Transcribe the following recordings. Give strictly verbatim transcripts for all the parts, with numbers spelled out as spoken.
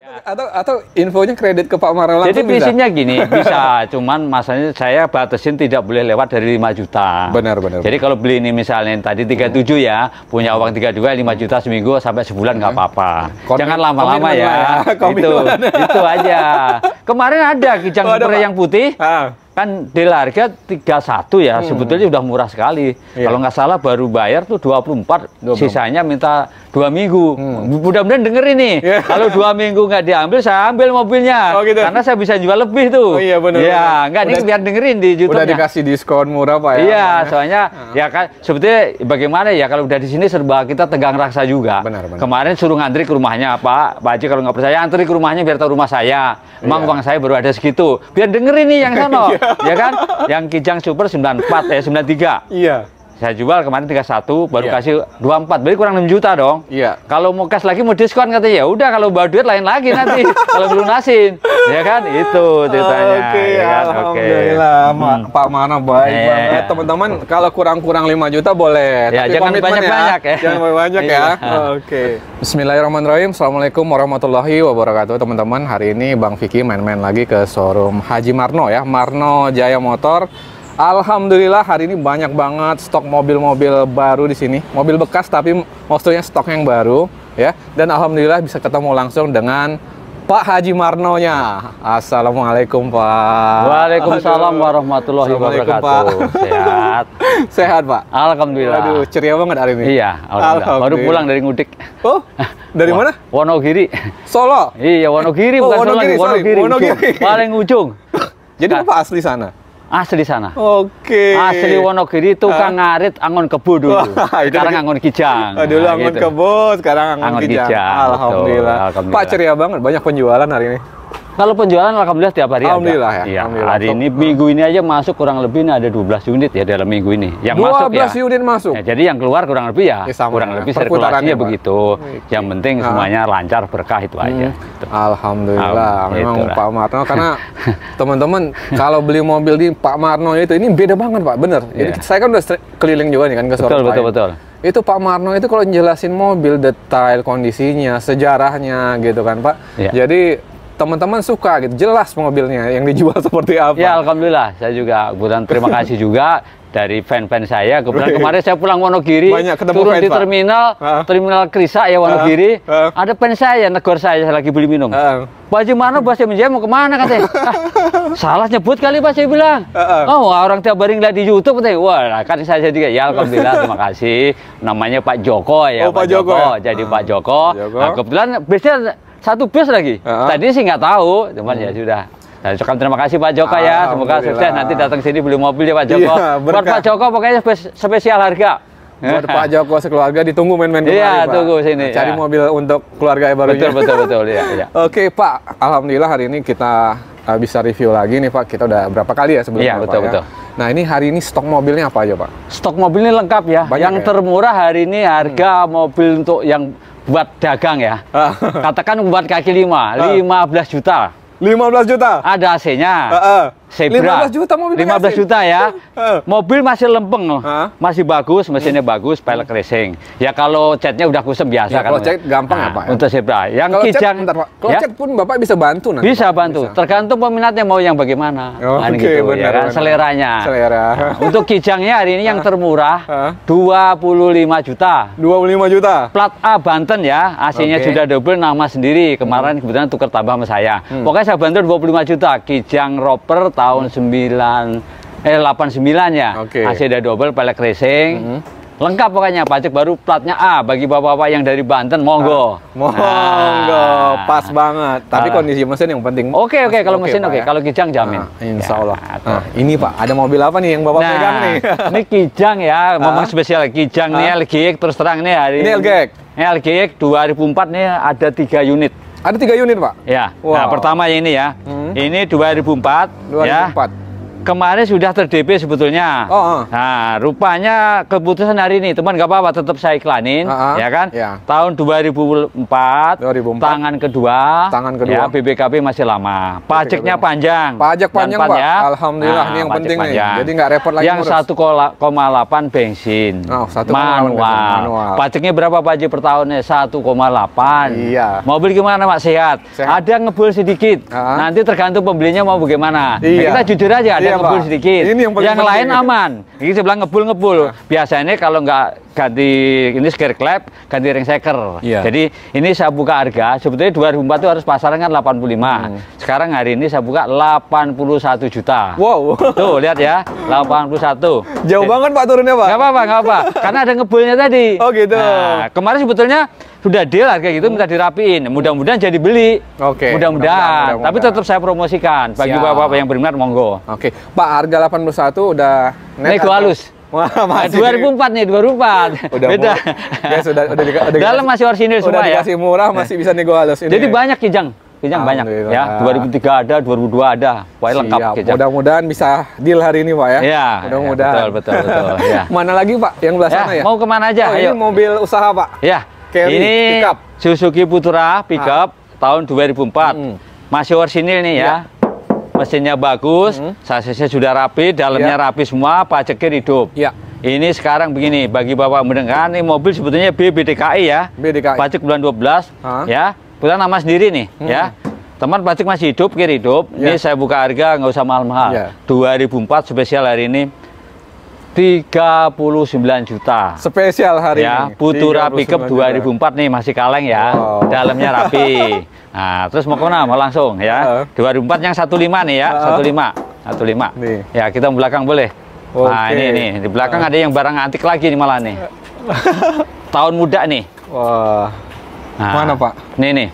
Atau atau infonya kredit ke Pak Marno langsung. Jadi visinya gini, bisa, cuman masanya saya batasin tidak boleh lewat dari lima juta. Benar, benar. Jadi kalau beli ini misalnya tadi tiga puluh tujuh ya, punya uang tiga puluh dua, lima juta seminggu sampai sebulan nggak apa-apa. Jangan lama-lama ya. ya. Itu, itu aja. Kemarin ada kijang oh, super yang putih. Ah. Kan deal harga tiga puluh satu ya, hmm. sebetulnya udah murah sekali. Iya. Kalau nggak salah baru bayar tuh dua puluh empat, dua puluh empat. Sisanya minta dua minggu. Hmm. Mudah-mudahan denger ini. Yeah. Kalau dua minggu nggak diambil, saya ambil mobilnya. Oh, gitu. Karena saya bisa jual lebih tuh. Oh, iya benar. Ya, nggak ini biar dengerin di YouTube-nya. Udah dikasih diskon murah Pak ya. Iya, soalnya uh. ya kan sebetulnya bagaimana ya kalau udah di sini serba kita tegang raksa juga. Benar, benar. Kemarin suruh ngantri ke rumahnya, Pak. Pak Haji kalau nggak percaya antri ke rumahnya biar tahu rumah saya. Emang yeah. uang saya baru ada segitu. Biar dengerin nih yang sono. Ya kan? Yang kijang super sembilan puluh empat eh sembilan puluh tiga. Iya. Saya jual kemarin tiga puluh satu, baru iya. kasih dua puluh empat, berarti kurang enam juta dong. Iya. Kalau mau cash lagi mau diskon katanya, ya udah kalau bawa duit lain lagi nanti kalau lunasin. Ya kan? Itu ceritanya. Oke, okay, ya kan? Alhamdulillah. Okay. Hmm. Pak Marno baik eh. banget. Teman-teman kalau kurang-kurang lima juta boleh. Ya, tapi jangan banyak-banyak ya. ya. Jangan banyak ya. Oke. Okay. Bismillahirrahmanirrahim. Assalamualaikum warahmatullahi wabarakatuh teman-teman. Hari ini Bang Vicky main-main lagi ke showroom Haji Marno ya, Marno Jaya Motor. Alhamdulillah hari ini banyak banget stok mobil-mobil baru di sini. Mobil bekas tapi maksudnya stok yang baru ya. Dan alhamdulillah bisa ketemu langsung dengan Pak Haji Marno-nya. Assalamualaikum Pak. Waalaikumsalam warahmatullahi wabarakatuh. Pak. Sehat. Sehat Pak. Alhamdulillah. Aduh, ceria banget hari ini. Iya, alhamdulillah. alhamdulillah. Baru pulang dari ngudik. Oh, dari mana? Wonogiri. Solo. Iya, Wonogiri bukan oh, Wonogiri, Solo, Wonogiri. Wonogiri. Paling ujung. Jadi Bapak asli sana? Asli sana. Oke. Asli Wonogiri, tukang ngarit angon kebo dulu. Wah, sekarang angon kijang. Oh, dulu nah, angon gitu. kebo, sekarang angon, angon kijang. kijang. Alhamdulillah. Alhamdulillah. Pak ceria banget, banyak penjualan hari ini. Kalau penjualan alhamdulillah tiap hari alhamdulillah ada. ya. Iya, alhamdulillah. Hari ini minggu ini aja masuk kurang lebih ini ada dua belas unit ya dalam minggu ini. Yang dua belas masuk ya. unit masuk. Ya, jadi yang keluar kurang lebih ya, ya kurang lebih sirkulasinya begitu. Oke. Yang penting nah. semuanya lancar berkah itu aja. Hmm. Gitu. Alhamdulillah. Al Memang itulah. Pak Marno karena teman-teman kalau beli mobil di Pak Marno itu ini beda banget Pak, bener. Jadi yeah. saya kan udah keliling juga nih kan ke showroom. Betul betul betul. Itu Pak Marno itu kalau jelasin mobil detail kondisinya, sejarahnya gitu kan Pak. Yeah. Jadi teman-teman suka gitu, jelas mobilnya yang dijual seperti apa. Ya alhamdulillah, saya juga kemudian terima kasih juga dari fan-fan saya. Kemudian kemarin saya pulang Wonogiri, turun fans, di terminal, uh. terminal Krisa ya Wonogiri, uh. Uh. ada fan saya, negor saya, saya lagi beli minum. Uh. Pak Haji Marno, Pak Haji mau kemana katanya? Ah, salah nyebut kali Pak, saya bilang. Uh. Uh. Oh orang tiap hari ngeliat di YouTube katanya. Wah kan saya jadi ya alhamdulillah terima kasih. Namanya Pak Joko ya, oh, Pak, Pak Joko. Joko. Ya? Jadi uh. Pak Joko. Joko. Nah, kebetulan biasanya satu bus lagi. Uh-huh. Tadi sih nggak tahu, cuman hmm. ya sudah. Nah, terima kasih Pak Joko ya. Semoga sukses nanti datang sini beli mobil ya Pak Joko. Iya, buat Pak Joko pokoknya spesial harga. Buat Pak Joko sekeluarga ditunggu main-main kemari. Iya, Pak. tunggu sini. Cari ya. mobil untuk keluarga yang barunya. Betul betul betul ya. ya. Oke Pak, alhamdulillah hari ini kita uh, bisa review lagi nih Pak. Kita udah berapa kali ya sebelumnya? Iya betul Pak, betul. Ya? Nah ini hari ini stok mobilnya apa aja Pak? Stok mobil ini lengkap ya. Banyak yang ya? Termurah hari ini harga hmm. mobil untuk yang buat dagang ya. Katakan buat kaki lima, lima belas juta. lima belas juta? Ada A C-nya. Uh, uh. Zebra. lima belas juta mobil lima belas juta ya. Uh. Mobil masih lempeng loh. Uh. Masih bagus, mesinnya hmm. bagus, pelek racing. Ya kalau catnya udah kusem biasa ya, kan. Kalau cat gampang nah, ya Pak ya? Untuk Zebra. Yang kalau kijang. Cat, bentar, kalau ya? Cat pun Bapak bisa bantu nanti. Bisa bantu. Bisa. Tergantung peminatnya mau yang bagaimana. Oh, nah, Oke, okay, gitu, benar, ya kan? benar. Seleranya. Selera. Nah, untuk kijangnya hari ini yang termurah uh. dua puluh lima juta. dua puluh lima juta. Plat A Banten ya. A C-nya okay. sudah double, nama sendiri. Kemarin hmm. kebetulan tukar tambah sama saya. Hmm. Pokoknya saya bantu dua puluh lima juta. Kijang Roper tahun hmm. sembilan eh delapan puluh sembilan ya. Okay. A C udah double, pelek racing. Hmm. Lengkap pokoknya, pajak baru platnya A bagi bapak-bapak yang dari Banten, monggo. Ah, monggo, nah. pas banget. Tapi kondisi mesin yang penting. Oke, oke, kalau mesin oke, kalau kijang jamin. Nah, insya Allah. Ya, nah, ini Pak, ada mobil apa nih yang Bapak nah, pegang nih? Ini kijang ya, ngomong spesial kijang nih L G X terus terang nih hari ini. Ini L G X? Ini L G X dua ribu empat nih ada tiga unit. Ada tiga unit Pak? Ya, wow. Nah pertama ini ya, hmm. ini dua ribu empat. dua ribu empat. Ya. kemarin sudah ter-D P sebetulnya. Oh, uh. Nah, rupanya keputusan hari ini, teman nggak apa-apa, tetap saya iklanin, uh -huh. ya kan? Yeah. Tahun dua ribu empat, dua ribu empat, tangan kedua, tangan kedua, ya, B B K B masih lama. Pajaknya panjang. Pajak panjang, Pak. Ya. Alhamdulillah, nah, ini yang penting panjang. Nih. Jadi nggak repot lagi. Yang satu koma delapan bensin, oh, manual. manual. Pajaknya berapa Pak Haji per tahunnya? satu koma delapan. Iya. Mobil gimana, Mak? Sehat? Sehat. Ada ngebul sedikit. Uh -huh. Nanti tergantung pembelinya mau bagaimana. Iya. Nah, kita jujur aja, ada iya, ngebul Pak. sedikit. Ini yang, yang lain ini. aman. Ini sebelah ngebul-ngebul. Nah. Biasanya kalau nggak ganti ini scare clap, ganti ring shaker. Iya. Jadi ini saya buka harga. Sebetulnya dua ribu empat itu harus pasaran kan delapan puluh lima. Hmm. Sekarang hari ini saya buka delapan puluh satu juta. Wow. Tuh lihat ya, delapan puluh satu. Jauh Jadi, banget Pak turunnya Pak. Nggak apa-apa, nggak apa. Karena ada ngebulnya tadi. Oh gitu. Nah, kemarin sebetulnya sudah deal harga gitu, minta dirapiin. Mudah-mudahan jadi beli. Oke. Mudah-mudahan. Tapi tetap saya promosikan bagi bapak-bapak yang berminat, monggo. Oke. Pak, harga delapan puluh satu udah net nego halus. Wah, masih dua ribu empat nih, dua ribu empat. Udah beda. Ya sudah udah, udah, udah dalam masih orisinil semua ya. Udah dikasih murah masih bisa nego halus ini. Jadi banyak kijang. Kijang banyak ya. dua ribu tiga ada, dua ribu dua ada. Wah, lengkap kijang. Mudah-mudahan bisa deal hari ini, Pak ya. Iya. Mudah-mudahan. Ya, betul, betul, betul. Ya. Mana lagi, Pak? Yang belah sana ya? Mau kemana aja? Oh, Ayo. Ini mobil usaha, Pak. Ya. Carry, ini pickup. Suzuki Putra pickup ah. tahun dua ribu empat. Hmm. Masih orisinil nih ya. ya. Mesinnya bagus, hmm. sasisnya sudah rapi, dalamnya ya. rapi semua, pajaknya hidup. Ya. Ini sekarang begini, bagi bapak mendengar, ini mobil sebetulnya B B D K I ya. B D K I. Pajak bulan dua belas, ha? ya. Putra nama sendiri nih, hmm. ya. Teman pajak masih hidup, kiri hidup. Ya. Ini saya buka harga, nggak usah mahal-mahal. Ya. dua ribu empat spesial hari ini tiga puluh sembilan juta. Spesial hari ya, ini. Putra pickup dua ribu empat nih, masih kaleng ya. Wow. Dalamnya rapi. Nah, terus mau kemana? Mau langsung ya. Uh. dua ribu empat yang satu lima nih ya, uh. satu lima. satu lima. Nih. Ya, kita belakang boleh. Okay. Nah, ini nih, di belakang uh. ada yang barang antik lagi nih malah nih. Tahun muda nih. Wah. Nah, mana, Pak? Nih nih.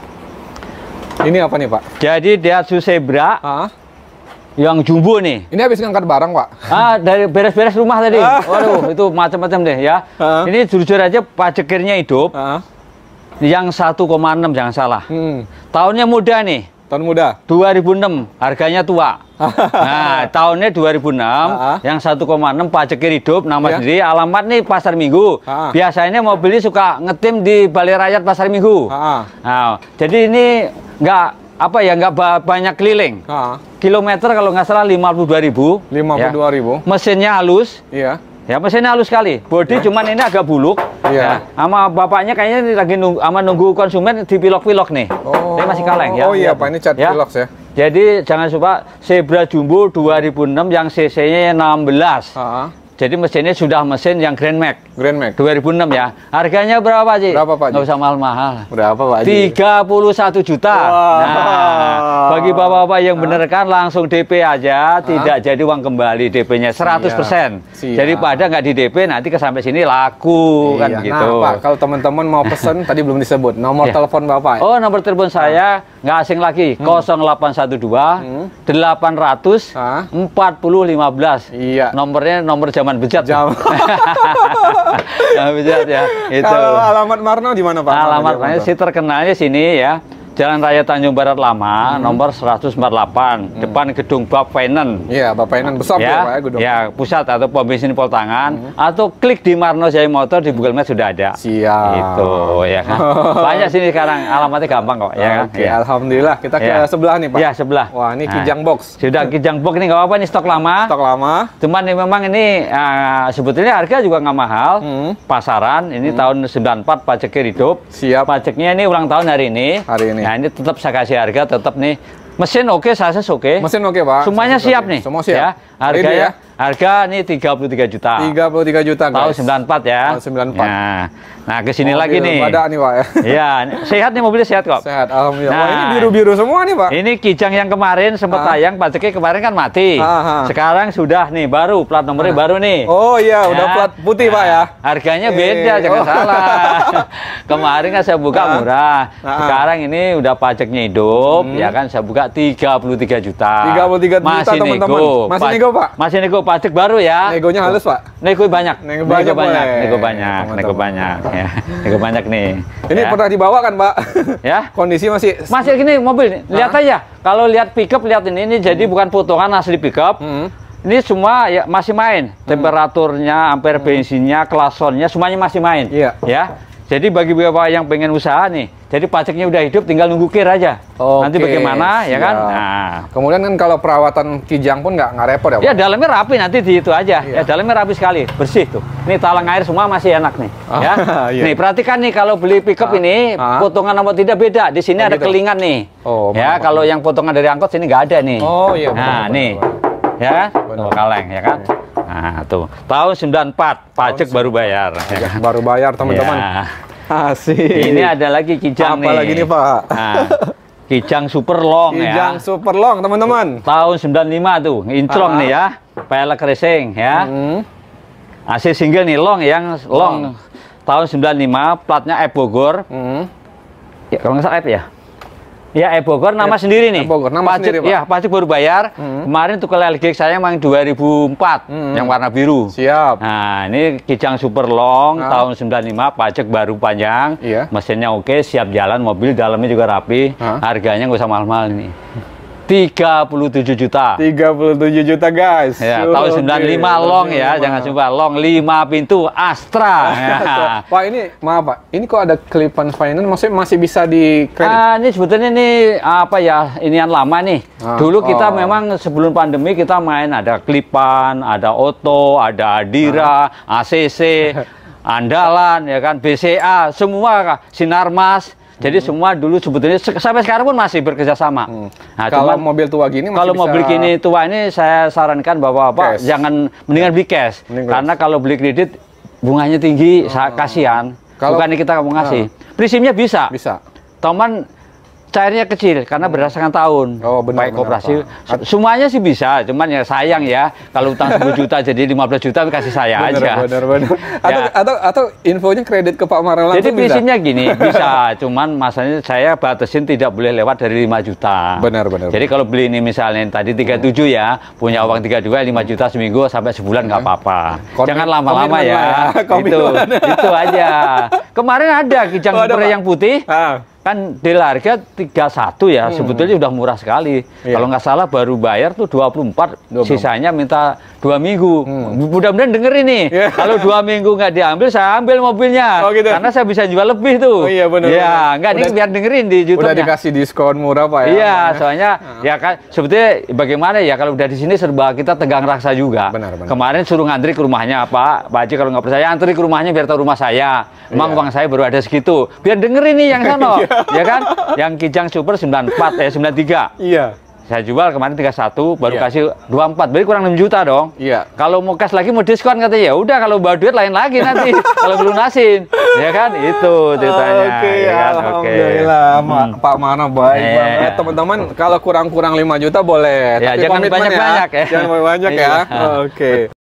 Ini apa nih, Pak? Jadi Daihatsu Zebra. Uh. Yang jumbo nih. Ini habis ngangkat barang, Pak. Ah, dari beres-beres rumah tadi. Waduh, itu macam-macam deh ya. Uh. Ini jujur aja pajak kirnya hidup. Uh. Yang satu koma enam jangan salah. Hmm. Tahunnya muda nih. Tahun muda. dua ribu enam, harganya tua. Nah, tahunnya dua ribu enam, uh -huh. yang satu koma enam pajak hidup, nama yeah. sendiri, alamat nih Pasar Minggu. Uh -huh. Biasanya mobil ini suka ngetim di Balai Rakyat Pasar Minggu. Uh -huh. Nah, jadi ini nggak apa ya, nggak ba banyak keliling. Uh -huh. Kilometer kalau nggak salah lima puluh dua ribu. lima puluh dua ribu. Ya. Mesinnya halus. Iya. Ya, mesinnya halus sekali. Bodi yeah. cuman ini agak buluk. Iya. Ya. Sama bapaknya kayaknya ini lagi nunggu, sama nunggu konsumen di pilok-pilok nih. Oh. Dia masih kaleng ya. Oh iya, Pak, ini cat ya. Pilok ya. Jadi jangan lupa Zebra Jumbo dua ribu enam yang C C-nya enam belas. Uh -huh. Jadi mesinnya sudah mesin yang Grand Max. Grand Max. dua ribu enam ya. Harganya berapa, Pak Ji? Berapa, Pak Ji? Nggak usah mahal-mahal. Berapa, Pak Ji? tiga puluh satu juta. Wow. Nah, bagi bapak-bapak yang bener kan langsung D P aja, tidak jadi uang kembali D P-nya seratus persen. Jadi pada nggak di D P nanti ke sampai sini laku iya. kan gitu. Nah, Pak, kalau teman-teman mau pesen tadi belum disebut nomor yeah. telepon Bapak. Oh, nomor telepon saya nggak asing lagi. Hmm. nol delapan satu dua delapan ratus empat puluh lima belas. Iya. Nomornya nomor zaman bejat. Jam. Nah, bejat ya. Itu. Kalau alamat Marno di mana, Pak? Alamat Marno sih terkenalnya sini ya. Jalan Raya Tanjung Barat Lama, hmm. nomor seratus empat puluh delapan, hmm. depan gedung Bappeinen. Iya, Bappeinen besar ya, Pak ya, gedung. Ya, pusat atau pom bensin Poltangan, hmm. atau klik di Marno Jaya Motor di Google Maps sudah ada. Siap. Itu ya kan. Banyak sini sekarang, alamatnya gampang kok ya kan. Oke, ya. Alhamdulillah. Kita ke ya. sebelah nih, Pak. Ya, sebelah. Wah, ini Kijang nah, box. Sudah Kijang box ini nggak apa-apa, ini stok lama. Stok lama. Cuman ini memang ini uh, sebetulnya harga juga nggak mahal. Hmm. Pasaran ini hmm. tahun sembilan puluh empat pajaknya hidup. Siap. Pajaknya ini ulang tahun hari ini. Hari ini. Nah, ini tetap saya kasih harga tetap nih. Mesin oke, sasis oke. Mesin oke, Pak. Semuanya sasis siap oke. nih. Semua siap. Ya, harga ya. Harga nih tiga puluh tiga juta. tiga puluh tiga juta, guys. Tahun sembilan puluh empat ya. Tahun sembilan puluh empat. Nah, nah ke sini mobil lagi nih. Badak nih, Pak ya. Iya, sehat nih mobilnya, sehat kok. Sehat, alhamdulillah. Nah, wah, ini biru-biru semua nih, Pak. Ini Kijang yang kemarin sempat tayang, pajaknya kemarin kan mati. Aha. Sekarang sudah nih baru, plat nomornya Aha. baru nih. Oh iya, ya. Udah plat putih, nah, Pak ya. Harganya beda, e jangan oh. salah. Kemarin kan saya buka Aha. murah. Aha. Sekarang ini udah pajaknya hidup, hmm. ya kan saya buka tiga puluh tiga juta. tiga puluh tiga juta, teman-teman. Masih nego, Pak. Masih nego, Pak. pajak baru ya. Negonya halus, Pak? Nego banyak. Nego banyak, nego banyak. Nego banyak, nego banyak. Ya. Nego banyak nih. Ini ya. pernah dibawa kan, Pak? Ya. Kondisi masih... Masih gini mobil. Lihat Hah? aja. Kalau lihat pickup, lihat ini. Ini jadi hmm. bukan potongan asli pickup. Hmm. Ini semua ya masih main. Hmm. Temperaturnya, ampere hmm. bensinnya, klasonnya, semuanya masih main. Iya. Ya. Jadi bagi bapak yang pengen usaha nih, jadi pajaknya udah hidup, tinggal nunggu kir aja. Oke, nanti bagaimana, siap. ya kan? Nah, kemudian kan kalau perawatan kijang pun nggak nggak repot ya, Pak? Ya dalamnya rapi nanti di itu aja. Iya. Ya dalamnya rapi sekali, bersih tuh. Ini talang air semua masih enak nih. Ah, ya. Iya. Nih perhatikan nih kalau beli pickup ah, ini ah. potongan nomor tidak beda. Di sini oh, ada gitu. kelingan nih. Oh, ya kalau yang potongan dari angkot sini nggak ada nih. Oh iya. benar, Nah nih, benar. ya, tuh, kaleng ya kan. Nah tuh tahun sembilan puluh empat pajak tahun baru bayar. Ya. Baru bayar teman-teman. Ya. Asik. Ini ada lagi kijang Apa nih. lagi nih, Pak? Nah, kijang super long kijang ya. Kijang super long, teman-teman. Tahun sembilan puluh lima tuh, inclong nih ya. Pelek racing ya. Hmm. A C single nih long yang long. long. Tahun sembilan puluh lima, platnya E Bogor. Hmm. Ya kalau nggak salah E ya. Ya E Bogor nama e, sendiri nih. E Bogor nama pajak, sendiri, Pak. Ya, pajak baru bayar. Hmm. Kemarin tuh kalau L G saya emang dua ribu empat hmm. yang warna biru. Siap. Nah, ini kijang super long nah. tahun sembilan puluh lima, pajak baru panjang. Iya. Mesinnya oke, siap jalan, mobil dalamnya juga rapi. Hah? Harganya nggak usah mahal-mahal nih. tiga puluh tujuh juta. tiga puluh tujuh juta, guys. Ya, oh, tahun sembilan puluh lima okay. long ya, jangan coba long lima pintu Astra. Ya. Pak, ini maaf, Pak. Ini kok ada Clip-on Finance maksudnya masih bisa di kredit? Ah, ini sebetulnya ini apa ya? Inian lama nih. Ah, Dulu kita oh. memang sebelum pandemi kita main ada Clip-on, ada Auto, ada Adira, ah. A C C, Andalan ya kan, B C A, semua Sinarmas. Jadi hmm. semua dulu sebetulnya sampai sekarang pun masih bekerja sama. Hmm. Nah, kalau cuman, mobil tua gini masih kalau bisa... mobil gini tua ini saya sarankan bahwa Bapak cash. jangan mendingan beli cash. Mending Karena cash. kalau beli kredit bunganya tinggi, hmm. kasihan. Kalau, Bukannya kita mau ngasih. Hmm. Prinsipnya bisa. Bisa. Teman cairnya kecil karena berdasarkan tahun. Oh, benar, baik koperasi. Benar, semuanya sih bisa, cuman ya sayang ya kalau utang sepuluh juta jadi lima belas juta kasih saya benar, aja. Benar, benar. Atau, ya. atau atau infonya kredit ke Pak Marno langsung. Jadi prinsipnya gini, bisa, cuman masalahnya saya batasin tidak boleh lewat dari lima juta. Benar, benar. Jadi kalau beli ini misalnya tadi tiga puluh tujuh ya, punya uang tiga puluh dua lima juta seminggu sampai sebulan nggak apa-apa. Jangan lama-lama ya. ya. Itu itu aja. Kemarin ada kijang oh, super yang putih. Ah. Kan deal harga tiga puluh satu ya, hmm. sebetulnya udah murah sekali. Iya. Kalau nggak salah baru bayar tuh dua puluh empat, dua puluh. Sisanya minta dua minggu. Hmm. Mudah-mudahan denger ini. Yeah. Kalau dua minggu nggak diambil, saya ambil mobilnya. Oh, gitu. Karena saya bisa jual lebih tuh. Oh, iya benar. Ya, nggak nih biar dengerin di YouTube-nya. Udah dikasih diskon murah, Pak ya. Iya, soalnya nah. ya kan sebetulnya bagaimana ya kalau udah di sini serba kita tegang rasa juga. Benar, benar. Kemarin suruh ngantri ke rumahnya, Pak. Pak Haji kalau nggak percaya antri ke rumahnya biar tahu rumah saya. Emang iya. uang saya baru ada segitu. Biar dengerin nih yang sana. Ya kan? Yang kijang super sembilan puluh empat eh sembilan puluh tiga. Iya. Saya jual kemarin tiga puluh satu, baru iya. kasih dua puluh empat, berarti kurang enam juta dong. Iya. Kalau mau cash lagi mau diskon katanya, ya udah kalau bawa duit lain lagi nanti kalau lunasin. Ya kan? Itu ceritanya. Oke, okay, ya kan? Alhamdulillah. Okay. Hmm. Pak Marno baik eh. banget. Teman-teman, kalau kurang-kurang lima juta boleh. Ya, tapi jangan banyak-banyak ya. ya. Jangan banyak-banyak ya. Oke. Okay.